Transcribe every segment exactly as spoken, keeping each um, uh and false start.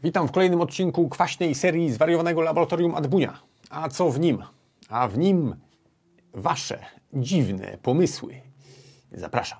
Witam w kolejnym odcinku kwaśnej serii zwariowanego laboratorium Adbunia. A co w nim? A w nim wasze dziwne pomysły. Zapraszam.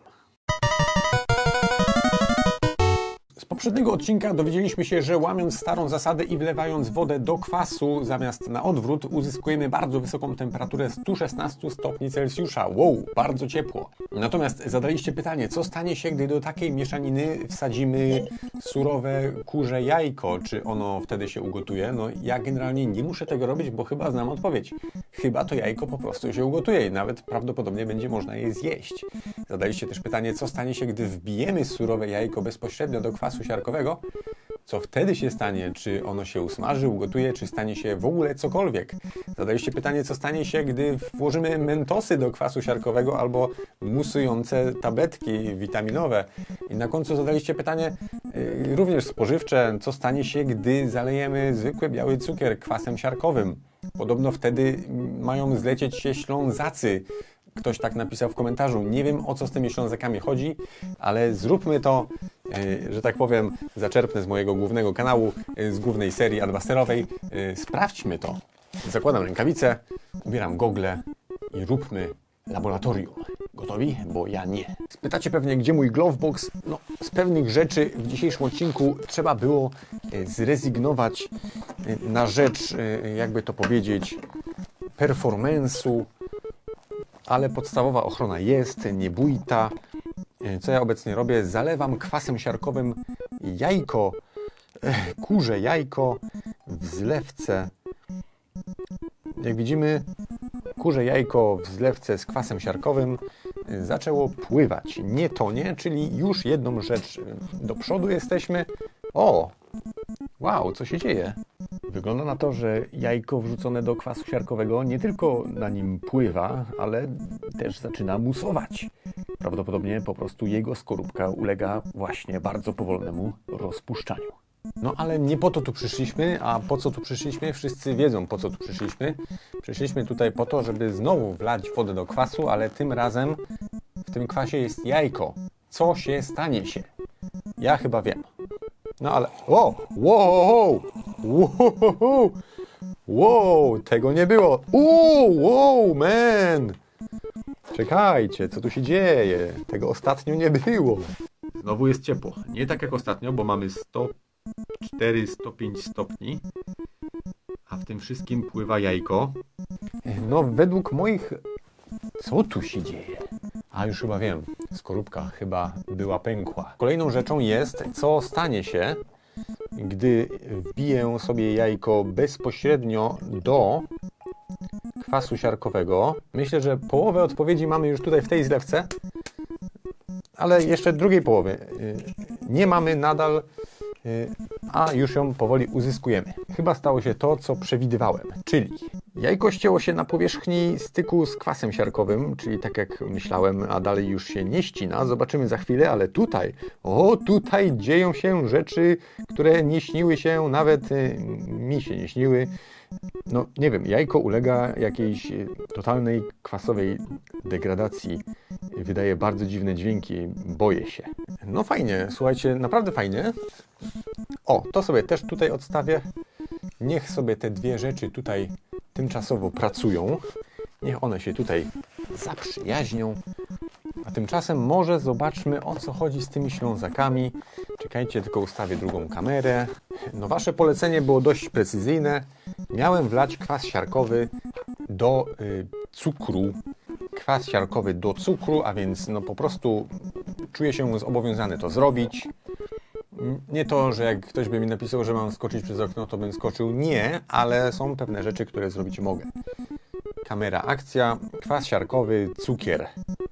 Z poprzedniego odcinka dowiedzieliśmy się, że łamiąc starą zasadę i wlewając wodę do kwasu zamiast na odwrót, uzyskujemy bardzo wysoką temperaturę sto szesnaście stopni Celsjusza. Wow, bardzo ciepło. Natomiast zadaliście pytanie, co stanie się, gdy do takiej mieszaniny wsadzimy surowe kurze jajko? Czy ono wtedy się ugotuje? No ja generalnie nie muszę tego robić, bo chyba znam odpowiedź. Chyba to jajko po prostu się ugotuje i nawet prawdopodobnie będzie można je zjeść. Zadaliście też pytanie, co stanie się, gdy wbijemy surowe jajko bezpośrednio do kwasu siarkowego? Co wtedy się stanie? Czy ono się usmaży, ugotuje, czy stanie się w ogóle cokolwiek? Zadaliście pytanie, co stanie się, gdy włożymy mentosy do kwasu siarkowego albo musujące tabletki witaminowe? I na końcu zadaliście pytanie yy, również spożywcze, co stanie się, gdy zalejemy zwykły biały cukier kwasem siarkowym? Podobno wtedy mają zlecieć się Ślązacy. Ktoś tak napisał w komentarzu. Nie wiem, o co z tymi Ślązakami chodzi, ale zróbmy to, yy, że tak powiem, zaczerpnę z mojego głównego kanału, yy, z głównej serii adbusterowej. Yy, sprawdźmy to. Zakładam rękawice, ubieram gogle i róbmy laboratorium. Gotowi? Bo ja nie. Spytacie pewnie, gdzie mój glovebox? No, z pewnych rzeczy w dzisiejszym odcinku trzeba było yy, zrezygnować yy, na rzecz, yy, jakby to powiedzieć, performance'u. Ale podstawowa ochrona jest, nie bójta. Co ja obecnie robię? Zalewam kwasem siarkowym jajko, kurze jajko w zlewce. Jak widzimy, kurze jajko w zlewce z kwasem siarkowym zaczęło pływać. Nie tonie, czyli już jedną rzecz do przodu jesteśmy. O! Wow, co się dzieje? Wygląda na to, że jajko wrzucone do kwasu siarkowego nie tylko na nim pływa, ale też zaczyna musować. Prawdopodobnie po prostu jego skorupka ulega właśnie bardzo powolnemu rozpuszczaniu. No ale nie po to tu przyszliśmy, a po co tu przyszliśmy? Wszyscy wiedzą, po co tu przyszliśmy. Przyszliśmy tutaj po to, żeby znowu wlać wodę do kwasu, ale tym razem w tym kwasie jest jajko. Co się stanie się? Ja chyba wiem. No ale... Wow! Wow! Wow! Wow! Tego nie było! Wow! Wow! Man! Czekajcie, co tu się dzieje? Tego ostatnio nie było. Znowu jest ciepło. Nie tak jak ostatnio, bo mamy sto cztery, sto pięć stopni. A w tym wszystkim pływa jajko. No, według moich... Co tu się dzieje? A już chyba wiem, skorupka chyba była pękła. Kolejną rzeczą jest, co stanie się, gdy wbiję sobie jajko bezpośrednio do kwasu siarkowego. Myślę, że połowę odpowiedzi mamy już tutaj w tej zlewce, ale jeszcze drugiej połowy nie mamy nadal, a już ją powoli uzyskujemy. Chyba stało się to, co przewidywałem, czyli jajko ścięło się na powierzchni styku z kwasem siarkowym, czyli tak jak myślałem, a dalej już się nie ścina. Zobaczymy za chwilę, ale tutaj, o tutaj dzieją się rzeczy, które nie śniły się, nawet y, mi się nie śniły. No nie wiem, jajko ulega jakiejś totalnej kwasowej degradacji. Wydaje bardzo dziwne dźwięki, boję się. No fajnie, słuchajcie, naprawdę fajnie. O, to sobie też tutaj odstawię. Niech sobie te dwie rzeczy tutaj tymczasowo pracują. Niech one się tutaj zaprzyjaźnią. A tymczasem może zobaczmy, o co chodzi z tymi Ślązakami. Czekajcie, tylko ustawię drugą kamerę. No wasze polecenie było dość precyzyjne. Miałem wlać kwas siarkowy do y, cukru. Kwas siarkowy do cukru, a więc no po prostu czuję się zobowiązany to zrobić. Nie to, że jak ktoś by mi napisał, że mam skoczyć przez okno, to bym skoczył. Nie, ale są pewne rzeczy, które zrobić mogę. Kamera, akcja, kwas siarkowy, cukier.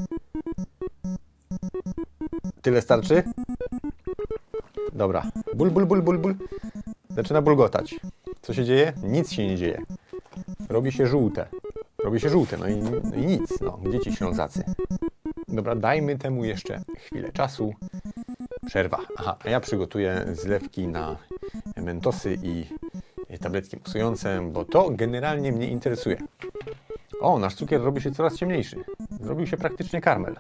Tyle starczy? Dobra. Ból, ból, ból, ból, ból. Zaczyna bulgotać. Co się dzieje? Nic się nie dzieje. Robi się żółte. Robi się żółte, no i, no i nic. No, gdzie ci Ślązacy? Dobra, dajmy temu jeszcze chwilę czasu. Przerwa. Aha, a ja przygotuję zlewki na mentosy i tabletki musujące, bo to generalnie mnie interesuje. O, nasz cukier robi się coraz ciemniejszy. Zrobił się praktycznie karmel.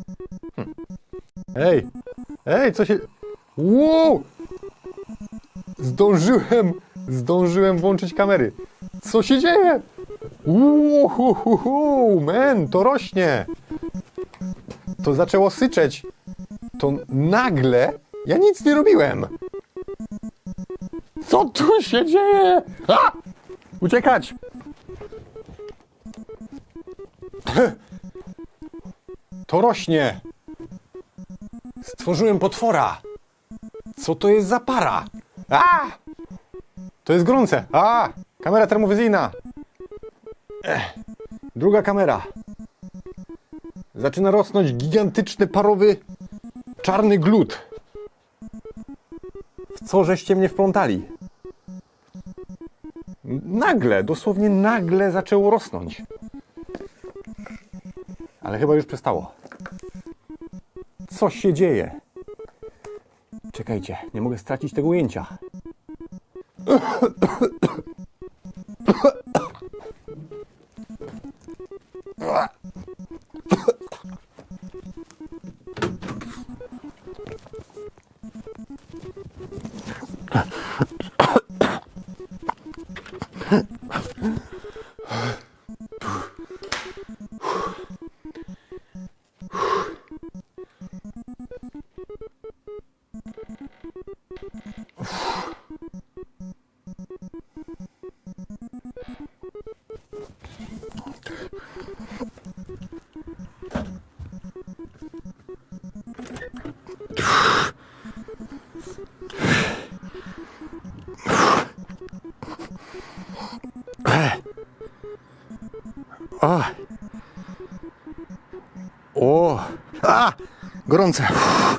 Hm. Ej! Ej, co się... Wow! Zdążyłem, zdążyłem włączyć kamery. Co się dzieje? Uhuhuhu, men, to rośnie. To zaczęło syczeć. To nagle, ja nic nie robiłem. Co tu się dzieje? A! Uciekać! To rośnie. Stworzyłem potwora. Co to jest za para? A! To jest gorące. A! Kamera termowizyjna. Ech. Druga kamera. Zaczyna rosnąć gigantyczny, parowy, czarny glut. W co żeście mnie wplątali? Nagle, dosłownie nagle zaczęło rosnąć. Ale chyba już przestało. Co się dzieje? Czekajcie, nie mogę stracić tego ujęcia. O! O! A! Gorące!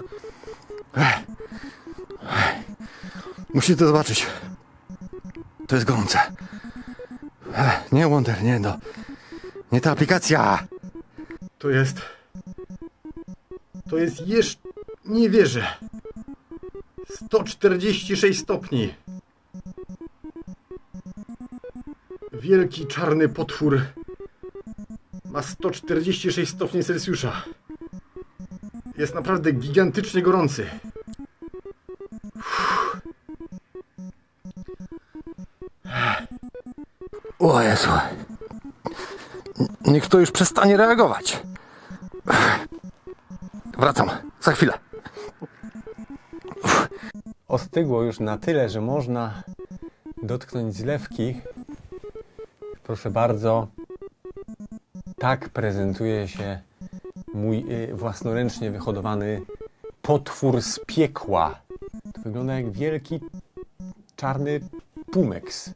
Musicie to zobaczyć. To jest gorące. Nie Wonder, nie no. Nie ta aplikacja. To jest... To jest jeszcze... Nie wierzę. sto czterdzieści sześć stopni. Wielki czarny potwór ma sto czterdzieści sześć stopni Celsjusza. Jest naprawdę gigantycznie gorący. Uff. O Jezu. Niech to już przestanie reagować. Wracam. Za chwilę. Uff. Ostygło już na tyle, że można dotknąć zlewki. Proszę bardzo. Tak prezentuje się mój własnoręcznie wyhodowany potwór z piekła. To wygląda jak wielki czarny pumeks.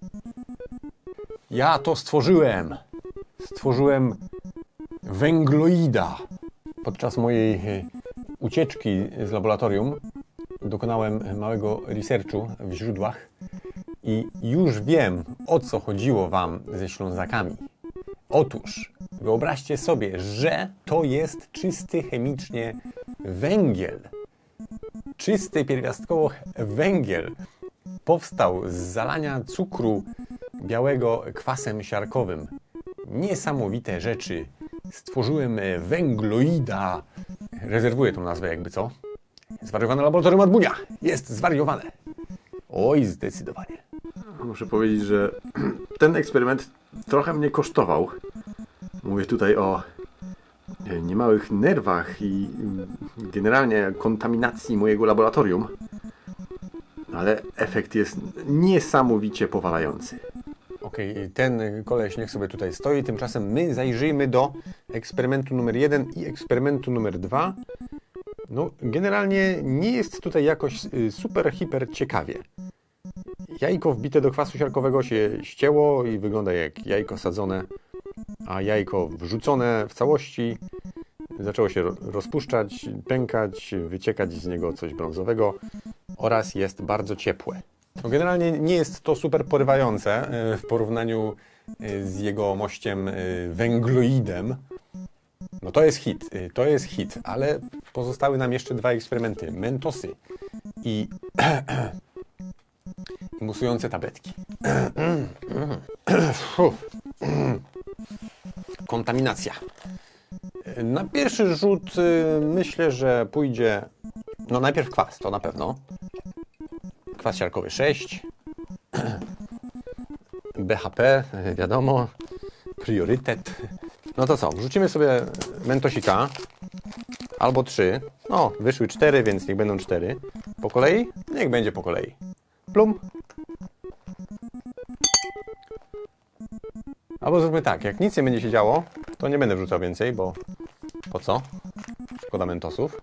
Ja to stworzyłem. Stworzyłem węgloida. Podczas mojej ucieczki z laboratorium dokonałem małego researchu w źródłach i już wiem, o co chodziło wam ze Ślązakami. Otóż wyobraźcie sobie, że to jest czysty chemicznie węgiel. Czysty pierwiastkowo węgiel powstał z zalania cukru białego kwasem siarkowym. Niesamowite rzeczy. Stworzyłem węgloida. Rezerwuję tą nazwę jakby co. Zwariowane laboratorium Adbunia. Jest zwariowane. Oj, zdecydowanie. Muszę powiedzieć, że ten eksperyment trochę mnie kosztował. Mówię tutaj o niemałych nerwach i generalnie kontaminacji mojego laboratorium. Ale efekt jest niesamowicie powalający. Okej, okay, ten koleś niech sobie tutaj stoi. Tymczasem my zajrzyjmy do eksperymentu numer jeden i eksperymentu numer dwa. No, generalnie nie jest tutaj jakoś super, hiper ciekawie. Jajko wbite do kwasu siarkowego się ścięło i wygląda jak jajko sadzone, a jajko wrzucone w całości zaczęło się rozpuszczać, pękać, wyciekać z niego coś brązowego oraz jest bardzo ciepłe. No generalnie nie jest to super porywające w porównaniu z jego mościem węgloidem. No to jest hit, to jest hit, ale pozostały nam jeszcze dwa eksperymenty. Mentosy i, i musujące tabletki. Kontaminacja. Na pierwszy rzut myślę, że pójdzie... No najpierw kwas, to na pewno. kwas siarkowy sześć, B H P, wiadomo, priorytet. No to co, wrzucimy sobie mentosika, albo trzy, no wyszły cztery, więc niech będą cztery. Po kolei? Niech będzie po kolei. Plum. Albo zróbmy tak, jak nic nie będzie się działo, to nie będę wrzucał więcej, bo po co? Szkoda mentosów.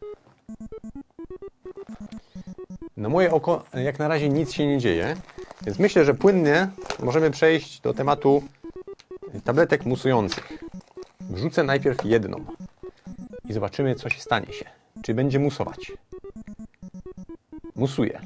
Na moje oko jak na razie nic się nie dzieje, więc myślę, że płynnie możemy przejść do tematu tabletek musujących. Wrzucę najpierw jedną i zobaczymy, co się stanie się. Czy będzie musować. Musuje.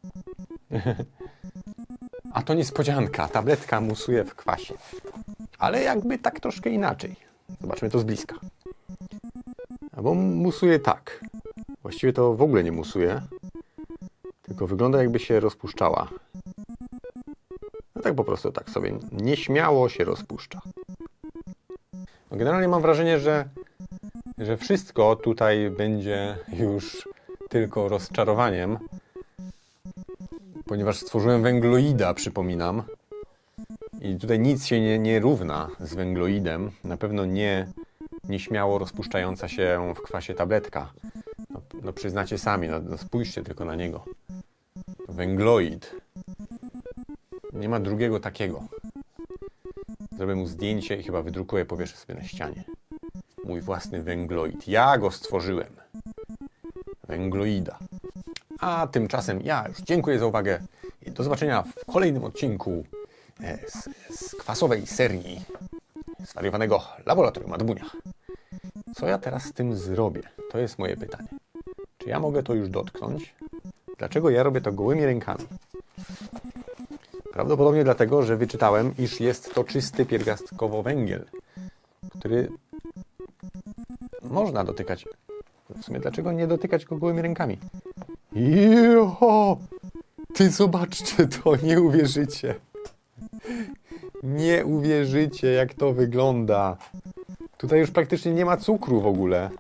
A to niespodzianka, tabletka musuje w kwasie. Ale jakby tak troszkę inaczej. Zobaczmy to z bliska. Albo musuje tak. Właściwie to w ogóle nie musuje. Tylko wygląda, jakby się rozpuszczała. No tak po prostu tak sobie nieśmiało się rozpuszcza. No generalnie mam wrażenie, że, że wszystko tutaj będzie już tylko rozczarowaniem. Ponieważ stworzyłem węgloida, przypominam. I tutaj nic się nie, nie równa z węgloidem. Na pewno nie nieśmiało rozpuszczająca się w kwasie tabletka. No, no przyznacie sami, no, no spójrzcie tylko na niego. Węgloid. Nie ma drugiego takiego. Zrobię mu zdjęcie i chyba wydrukuję, powieszę sobie na ścianie. Mój własny węgloid. Ja go stworzyłem. Węgloida. A tymczasem ja już dziękuję za uwagę i do zobaczenia w kolejnym odcinku z, z kwasowej serii zwariowanego laboratorium Adbunia. Co ja teraz z tym zrobię? To jest moje pytanie. Czy ja mogę to już dotknąć? Dlaczego ja robię to gołymi rękami? Prawdopodobnie dlatego, że wyczytałem, iż jest to czysty pierwiastkowo węgiel, który można dotykać. W sumie dlaczego nie dotykać go gołymi rękami? Joho! Ty zobaczcie to, nie uwierzycie. Nie uwierzycie, jak to wygląda. Tutaj już praktycznie nie ma cukru w ogóle.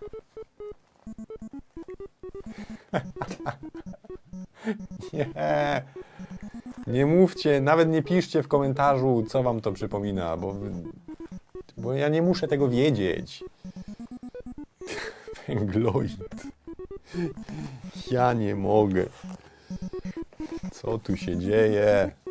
Nie. Nie mówcie, nawet nie piszcie w komentarzu, co wam to przypomina, bo, bo ja nie muszę tego wiedzieć. Węgloid. Ja nie mogę. Co tu się dzieje?